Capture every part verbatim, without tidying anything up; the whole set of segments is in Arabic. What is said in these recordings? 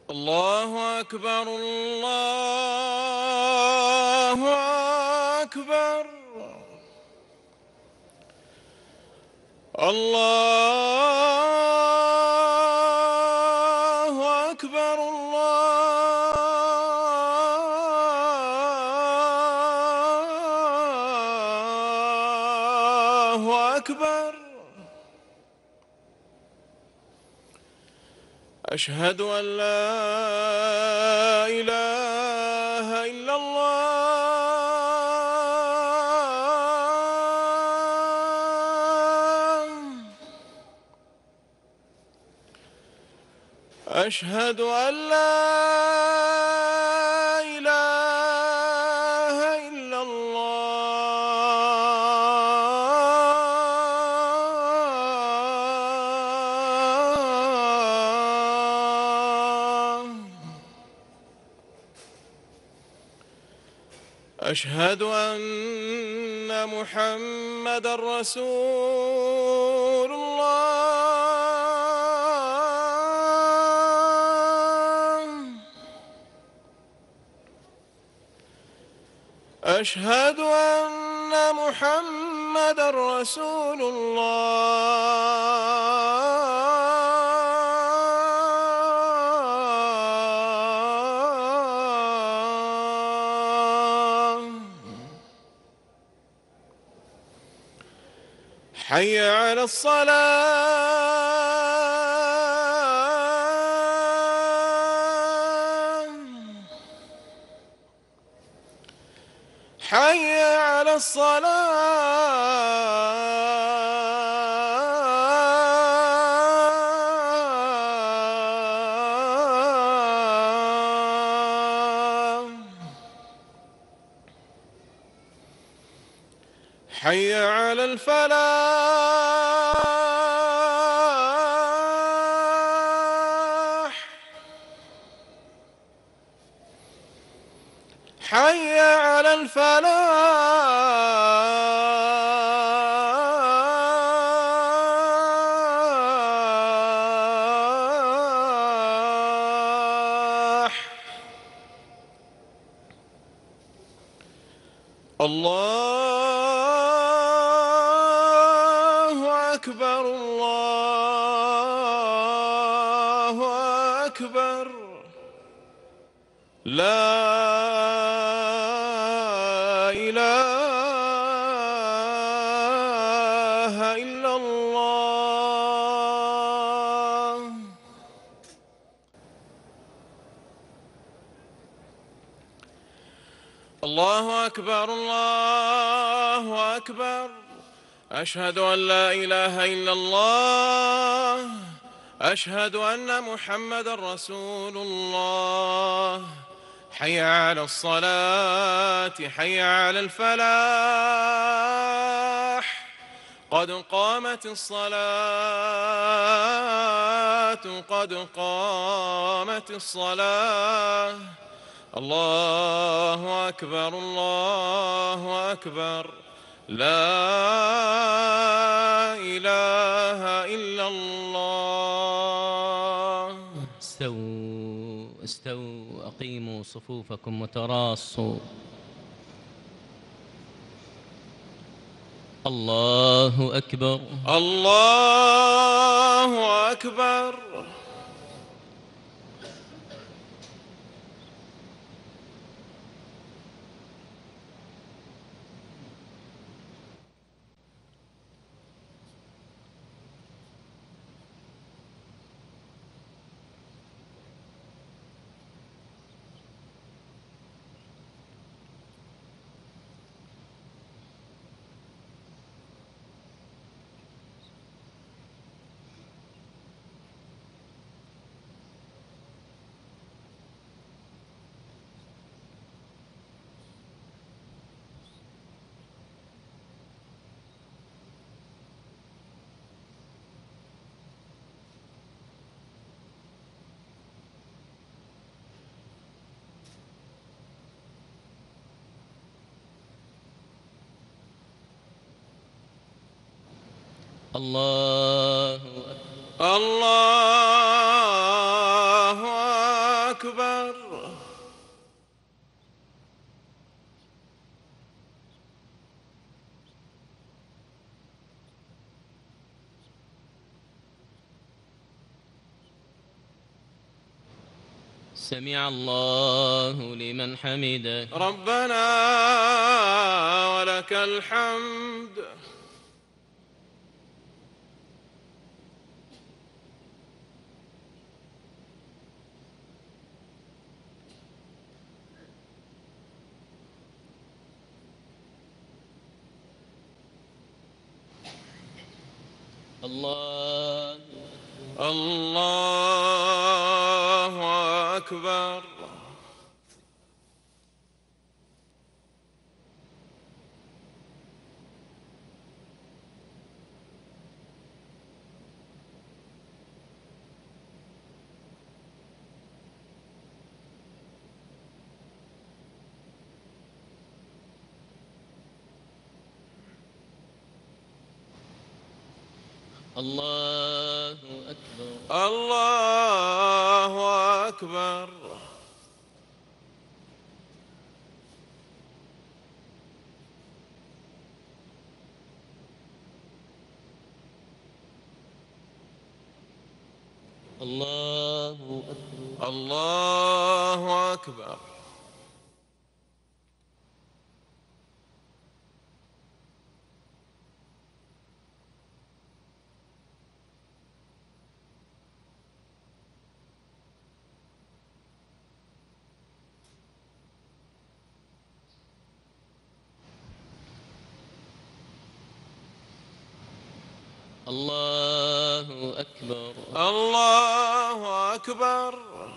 الله أكبر الله أكبر الله أكبر الله أكبر. أشهد أن لا إله إلا الله. أشهد أن لا إله إلا الله. أشهد أن محمدًا رسول الله. أشهد أن محمدًا رسول الله. حي على الصلاة. حي على الصلاة. حي على الفلاح. حي على الفلاح. الله أكبر الله أكبر. لا إله إلا الله. الله أكبر الله أكبر. أشهد أن لا إله إلا الله. أشهد أن محمدًا رسول الله. حي على الصلاة. حي على الفلاح. قد قامت الصلاة قد قامت الصلاة. الله أكبر الله أكبر. لا إله إلا الله. استووا استووا أقيموا صفوفكم وتراصوا. الله أكبر الله أكبر. الله الله سمع الله لمن حمده. ربنا ولك الحمد. الله الله أكبر. الله أكبر. الله أكبر. الله أكبر. الله أكبر. الله أكبر. الله أكبر.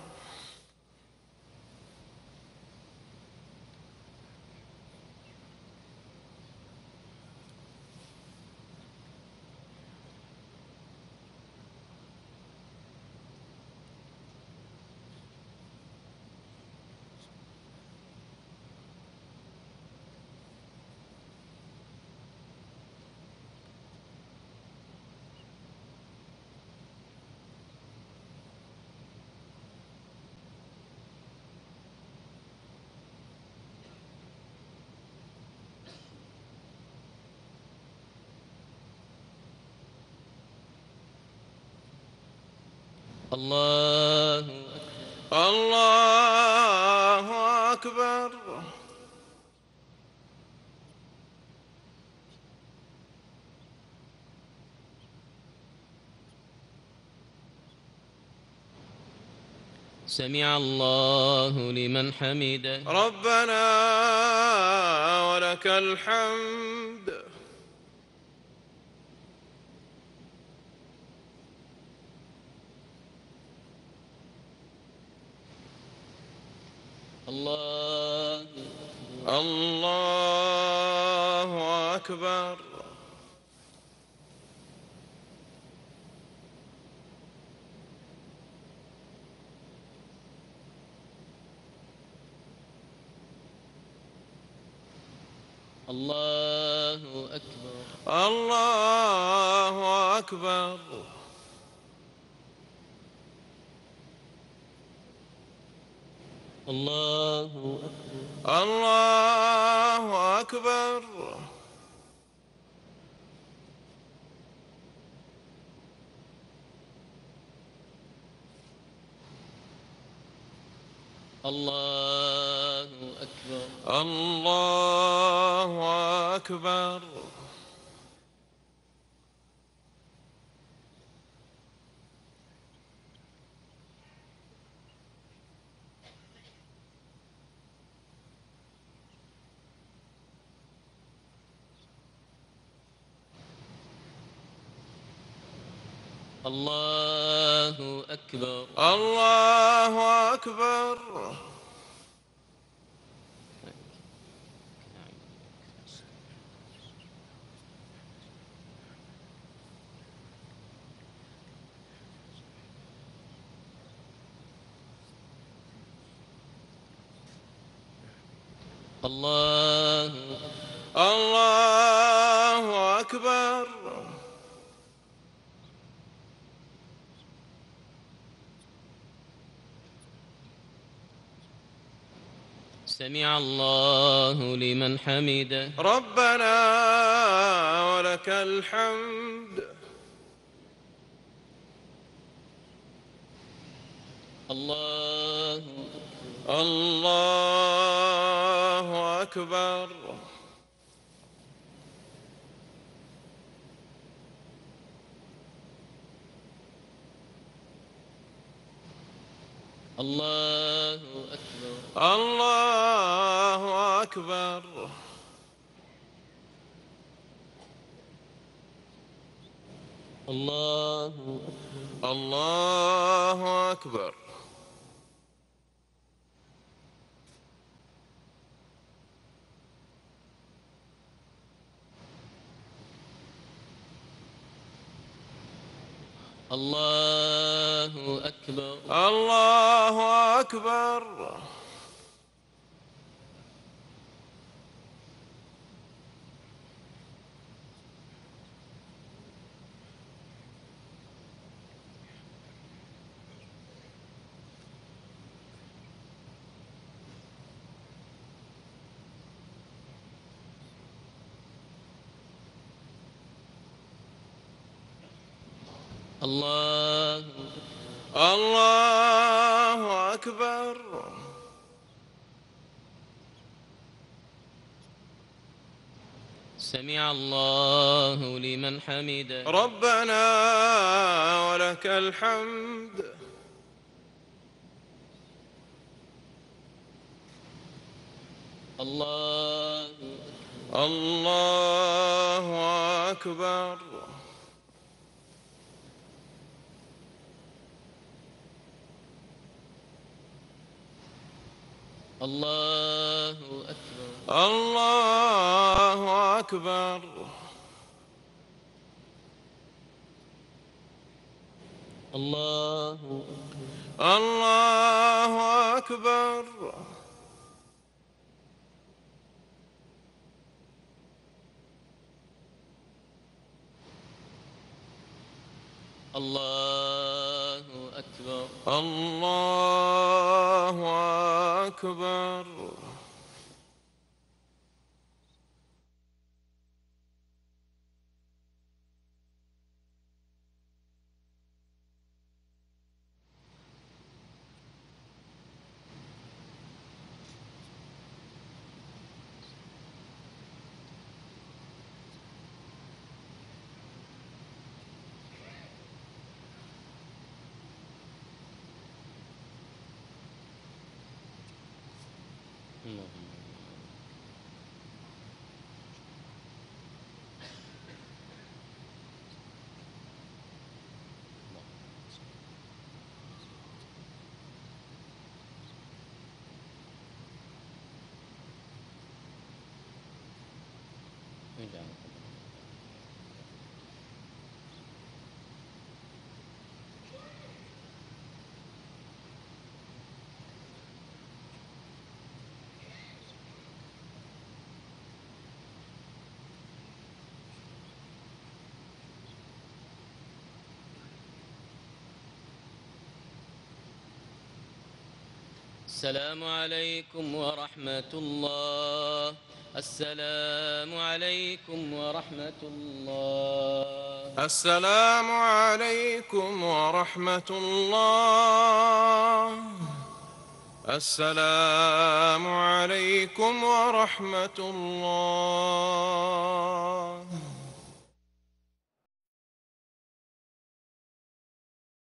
الله الله أكبر. سمع الله لمن حمده. ربنا ولك الحمد. الله الله أكبر. الله أكبر. الله أكبر. الله أكبر. الله أكبر. الله أكبر. الله أكبر. الله أكبر. الله أكبر. الله الله أكبر. سمع الله لمن حمده. ربنا ولك الحمد. الله الله أكبر. الله أكبر. الله أكبر. الله الله أكبر. الله أكبر. الله أكبر. الله الله أكبر. سمع الله لمن حمده. ربنا ولك الحمد. الله الله أكبر. الله أكبر. الله أكبر. الله الله أكبر. الله أكبر. الله أكبر. السلام عليكم ورحمة الله. السلام عليكم ورحمة الله. السلام عليكم ورحمة الله. السلام عليكم ورحمة الله.